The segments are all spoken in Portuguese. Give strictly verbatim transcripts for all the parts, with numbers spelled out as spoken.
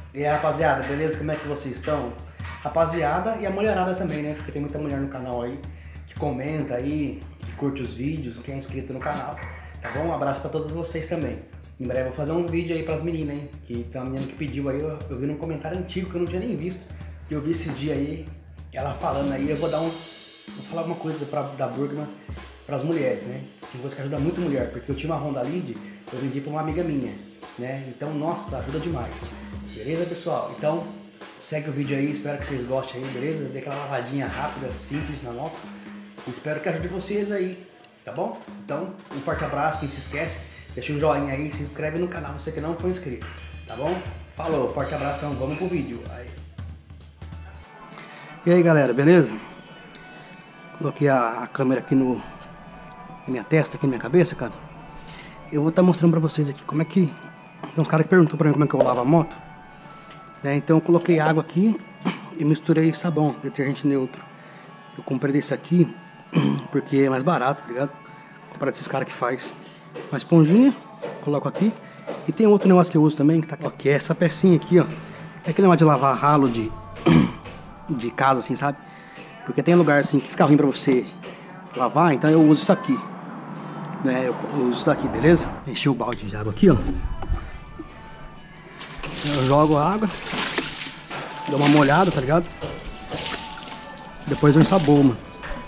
E aí, rapaziada, beleza? Como é que vocês estão? Rapaziada e a mulherada também, né? Porque tem muita mulher no canal aí que comenta aí, que curte os vídeos, que é inscrito no canal, tá bom? Um abraço pra todos vocês também. Em breve eu vou fazer um vídeo aí pras meninas, hein? Que tem uma menina que pediu aí, eu, eu vi num comentário antigo que eu não tinha nem visto. E eu vi esses dias aí, ela falando aí, eu vou dar um... Vou falar alguma coisa pra, da Burgman pras mulheres, né? Tem coisa que ajuda muito mulher, porque eu tinha uma Honda Lead, eu vendi pra uma amiga minha, né? Então, nossa, ajuda demais. Beleza, pessoal? Então, segue o vídeo aí, espero que vocês gostem aí, beleza? Dê aquela lavadinha rápida, simples na moto. Espero que ajude vocês aí, tá bom? Então, um forte abraço, não se esquece, deixa um joinha aí, se inscreve no canal, você que não foi inscrito, tá bom? Falou, forte abraço, então vamos pro vídeo. Aí. E aí, galera, beleza? Coloquei a, a câmera aqui no na minha testa, aqui na minha cabeça, cara. Eu vou estar mostrando pra vocês aqui como é que... Tem uns caras que perguntou pra mim como é que eu lavo a moto, né? Então eu coloquei água aqui e misturei sabão, detergente neutro. Eu comprei desse aqui porque é mais barato, tá ligado? Comprei desses caras que faz uma esponjinha, coloco aqui. E tem outro negócio que eu uso também, que, tá, ó, que é essa pecinha aqui, ó. É aquele negócio de lavar ralo de, de casa, assim, sabe? Porque tem lugar assim que fica ruim pra você lavar, então eu uso isso aqui, né? Eu uso isso daqui, beleza? Enchi o balde de água aqui, ó. Eu jogo a água, dou uma molhada, tá ligado? Depois eu ensaboo, mano.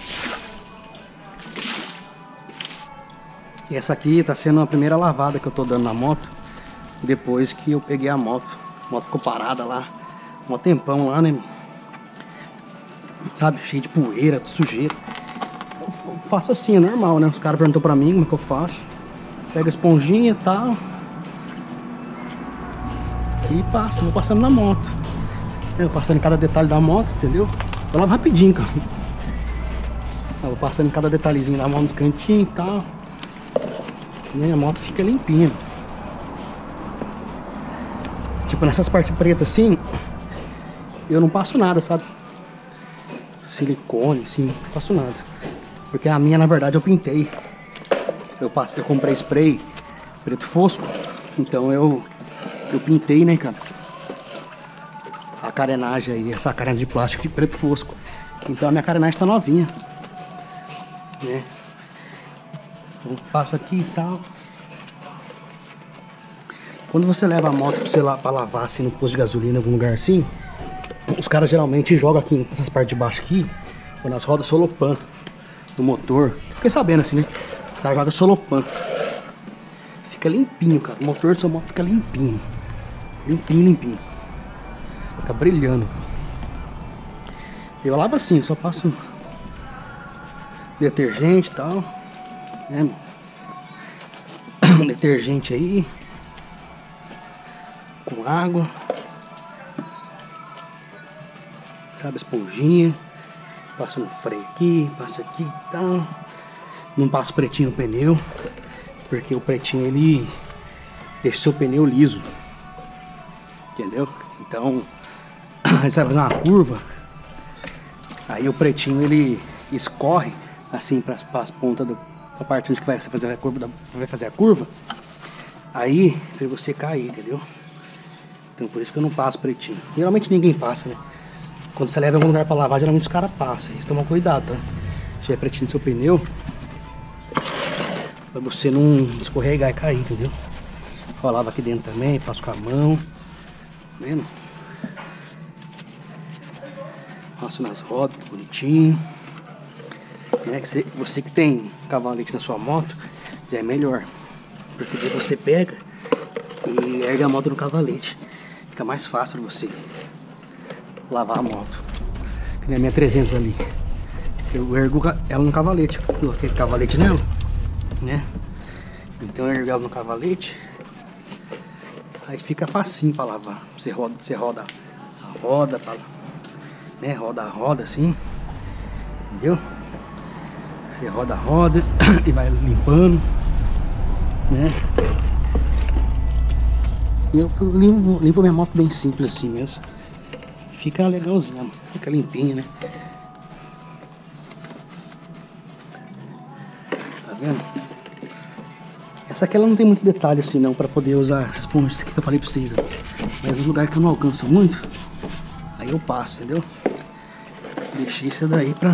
E essa aqui tá sendo a primeira lavada que eu tô dando na moto, depois que eu peguei a moto. A moto ficou parada lá, um tempão lá, né? Sabe, cheio de poeira, sujeira. Eu faço assim, é normal, né? Os caras perguntou pra mim como é que eu faço. Pega a esponjinha e tal. E passa, vou passando na moto. Eu passando em cada detalhe da moto, entendeu? Eu lavo rapidinho, cara. Eu vou passando em cada detalhezinho da moto nos cantinhos e tal. E a moto fica limpinha. Tipo, nessas partes pretas assim, eu não passo nada, sabe? Silicone, assim, não passo nada. Porque a minha, na verdade, eu pintei. Eu, passo, eu comprei spray preto fosco. Então eu, eu pintei, né, cara? A carenagem aí, essa carenagem de plástico de preto fosco. Então a minha carenagem tá novinha, né? Então passo aqui e tal. Quando você leva a moto pra, você lá, pra lavar assim no posto de gasolina, em algum lugar assim, os caras geralmente jogam aqui nessas partes de baixo aqui, ou nas rodas Solopan do motor. Eu fiquei sabendo assim, né? Os caras jogam Solopan. Fica limpinho, cara. O motor do seu moto fica limpinho. Limpinho, limpinho. Fica brilhando. Eu lavo assim, eu só passo detergente e tal, né? Detergente aí com água, sabe, esponjinha. Passo no freio aqui, passo aqui e tal. Não passo pretinho no pneu, porque o pretinho ele deixa seu pneu liso, entendeu? Então você vai fazer uma curva, aí o pretinho ele escorre assim para as pontas do, a parte onde que vai fazer a curva, da, vai fazer a curva, aí para você cair, entendeu? Então por isso que eu não passo pretinho. Geralmente ninguém passa, né? Quando você leva em algum lugar para lavar, geralmente os caras passam. Eles tomam cuidado, tá? Se tiver pretinho no seu pneu, para você não escorregar e cair, entendeu? Eu lavo aqui dentro também, passo com a mão, tá vendo? Passo nas rodas, bonitinho. É, que você, você que tem cavalete na sua moto, já é melhor. Porque daí você pega e ergue a moto no cavalete. Fica mais fácil para você lavar a moto. Que nem a minha trezentos ali. Eu ergo ela no cavalete. Eu coloquei cavalete nela, né? Então eu ergo ela no cavalete. Aí fica facinho para lavar. Você roda, você roda a roda, pra, né? Roda a roda assim. Entendeu? Você roda a roda e vai limpando, né? E eu limpo, limpo minha moto bem simples assim mesmo. Fica legalzinho, fica limpinho, né? Tá vendo? Essa aqui ela não tem muito detalhe assim não, pra poder usar essa esponja aqui que eu falei pra vocês. Ó. Mas no lugar que eu não alcanço muito, aí eu passo, entendeu? Deixei isso daí pra,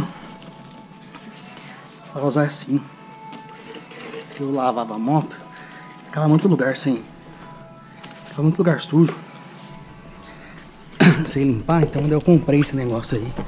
pra usar assim. Eu lavava a moto, ficava muito lugar sem. Ficava muito lugar sujo. Sem limpar, então eu comprei esse negócio aí.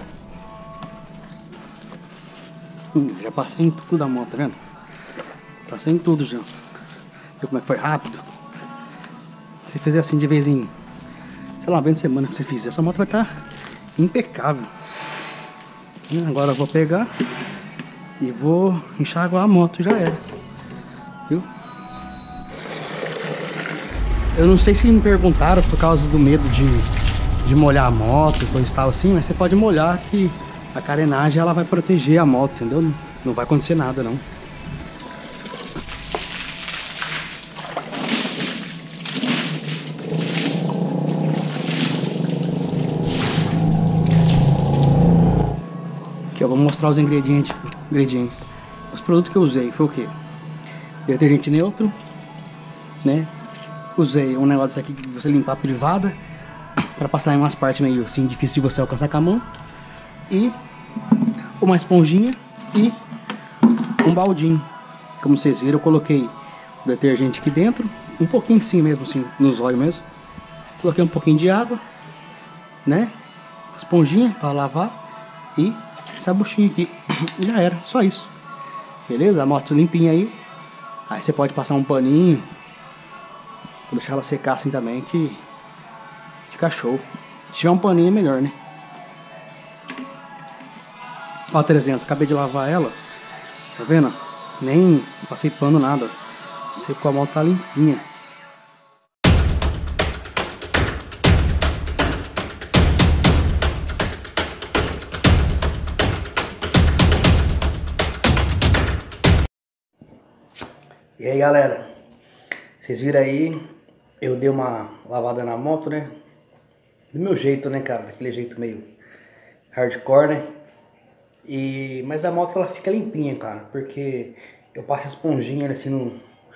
Hum, já passei em tudo da moto, tá vendo? Passei em tudo já. Viu como é que foi rápido? Se fizer assim de vez em, sei lá, bem de semana que você fizer, sua moto vai estar impecável. E agora eu vou pegar e vou enxaguar a moto, já era. Viu? Eu não sei se me perguntaram por causa do medo de, de molhar a moto e coisa e tal assim, mas você pode molhar que a carenagem ela vai proteger a moto, entendeu? Não, não vai acontecer nada não. Aqui eu vou mostrar os ingredientes, ingredientes. Os produtos que eu usei foi o que? Detergente neutro, né? Usei um negócio desse aqui que você limpar a privada para passar em umas partes meio assim difícil de você alcançar com a mão. E uma esponjinha e um baldinho. Como vocês viram, eu coloquei o detergente aqui dentro, um pouquinho assim mesmo, assim, nos olhos mesmo. Coloquei um pouquinho de água, né? Esponjinha para lavar e essa buchinha aqui. Já era, só isso. Beleza? A moto limpinha aí. Aí você pode passar um paninho. Vou deixar ela secar assim também, que fica show. Se tiver um paninho é melhor, né? Ó, trezentos, acabei de lavar ela. Tá vendo? Nem passei pano, nada. Secou, a moto tá limpinha. E aí, galera, vocês viram aí, eu dei uma lavada na moto, né? Do meu jeito, né, cara? Daquele jeito meio hardcore, né? E, mas a moto ela fica limpinha, cara, porque eu passo a esponjinha assim no,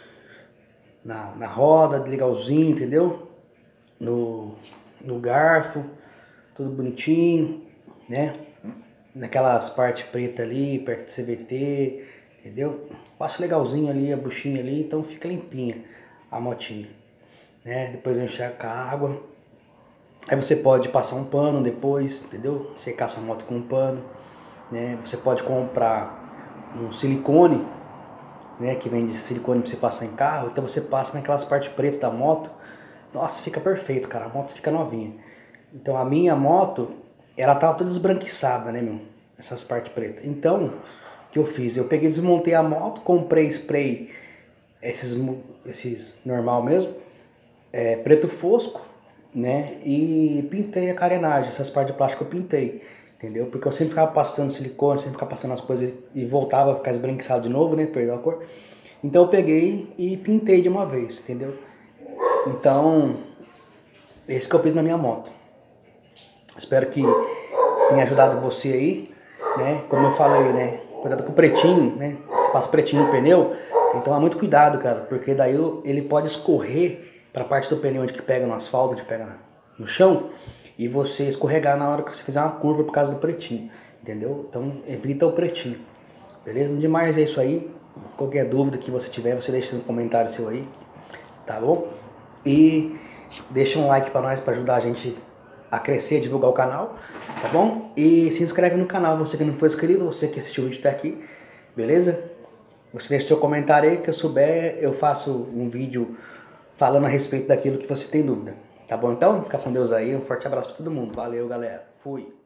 na, na roda, legalzinho, entendeu? No, no garfo, tudo bonitinho, né? Naquelas partes pretas ali, perto do C V T, entendeu? Passo legalzinho ali, a buchinha ali, então fica limpinha a motinha, né? Depois eu enxergo com a água. Aí você pode passar um pano depois, entendeu? Secar sua moto com um pano, né? Você pode comprar um silicone, né? Que vende silicone pra você passar em carro. Então você passa naquelas partes pretas da moto. Nossa, fica perfeito, cara. A moto fica novinha. Então a minha moto, ela tava toda esbranquiçada, né, meu? Essas partes pretas. Então, o que eu fiz? Eu peguei, desmontei a moto, comprei spray, esses, esses normal mesmo, é, preto fosco, né? E pintei a carenagem, essas partes de plástico eu pintei, entendeu? Porque eu sempre ficava passando silicone, sempre ficava passando as coisas e voltava a ficar esbranquiçado de novo, né? Perdeu a cor. Então eu peguei e pintei de uma vez, entendeu? Então, esse que eu fiz na minha moto. Espero que tenha ajudado você aí, né? Como eu falei, né? Cuidado com o pretinho, né? Você passa pretinho no pneu, tem que tomar muito cuidado, cara, porque daí ele pode escorrer para a parte do pneu onde que pega no asfalto, onde pega no chão, e você escorregar na hora que você fizer uma curva por causa do pretinho, entendeu? Então evita o pretinho, beleza? Demais é isso aí. Qualquer dúvida que você tiver, você deixa no comentário seu aí, tá bom? E deixa um like para nós, para ajudar a gente a crescer, a divulgar o canal, tá bom? E se inscreve no canal, você que não foi inscrito, você que assistiu o vídeo até aqui, beleza? Você deixa seu comentário aí, que eu souber, eu faço um vídeo falando a respeito daquilo que você tem dúvida, tá bom? Então, fica com Deus aí, um forte abraço para todo mundo, valeu galera, fui!